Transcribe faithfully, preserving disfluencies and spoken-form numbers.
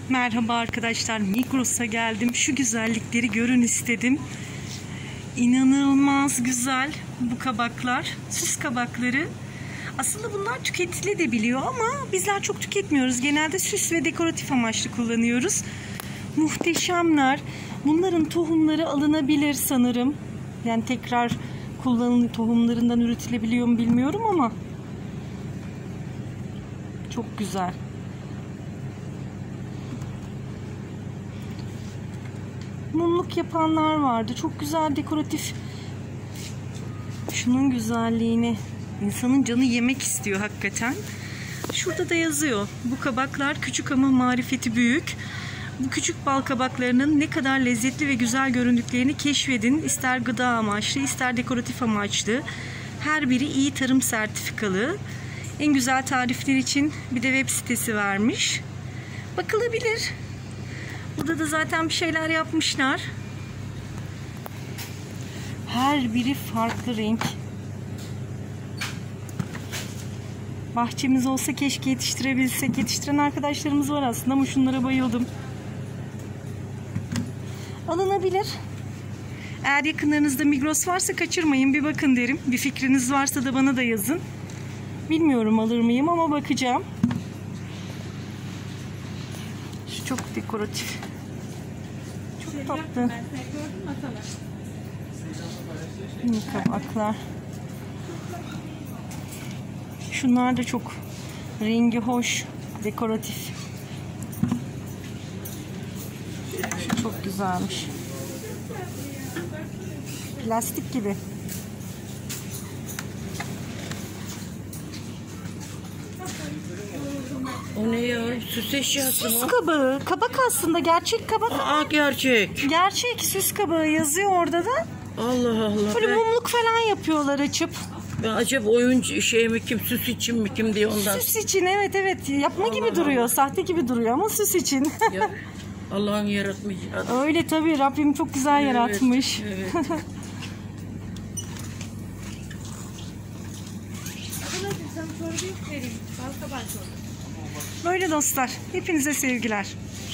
Merhaba arkadaşlar, Migros'a geldim. Şu güzellikleri görün istedim. İnanılmaz güzel bu kabaklar, süs kabakları. Aslında bunlar tüketilebiliyor ama bizler çok tüketmiyoruz. Genelde süs ve dekoratif amaçlı kullanıyoruz. Muhteşemler. Bunların tohumları alınabilir sanırım. Yani tekrar kullanılan tohumlarından üretilebiliyor mu bilmiyorum ama çok güzel. Mumluk yapanlar vardı. Çok güzel dekoratif. Şunun güzelliğini, insanın canı yemek istiyor hakikaten. Şurada da yazıyor. Bu kabaklar küçük ama marifeti büyük. Bu küçük bal kabaklarının ne kadar lezzetli ve güzel göründüklerini keşfedin. İster gıda amaçlı, ister dekoratif amaçlı. Her biri iyi tarım sertifikalı. En güzel tarifler için bir de web sitesi vermiş. Bakılabilir. Burada da zaten bir şeyler yapmışlar. Her biri farklı renk. Bahçemiz olsa keşke yetiştirebilsek. Yetiştiren arkadaşlarımız var aslında ama şunlara bayıldım. Alınabilir. Eğer yakınlarınızda Migros varsa kaçırmayın, bir bakın derim. Bir fikriniz varsa da bana da yazın. Bilmiyorum alır mıyım ama bakacağım. Şu çok dekoratif. Çok tatlı. Mini kabaklar. Şunlar da çok rengi hoş, dekoratif. Şu çok güzelmiş. Plastik gibi. O ne ya? Süs eşyası mı? Süs kabağı. Kabak aslında. Gerçek kabak. Aa, gerçek. Gerçek süs kabağı yazıyor orada da. Allah Allah. Böyle ben, mumluk falan yapıyorlar açıp. ben acaba oyuncu şey mi kim, süs için mi kim diye ondan. Süs için, evet evet. Yapma Allah gibi duruyor. Allah. Sahte gibi duruyor ama süs için. Ya, Allah'ın yaratmış. Öyle tabii. Rabbim çok güzel Evet, yaratmış. evet. Böyle dostlar. Hepinize sevgiler.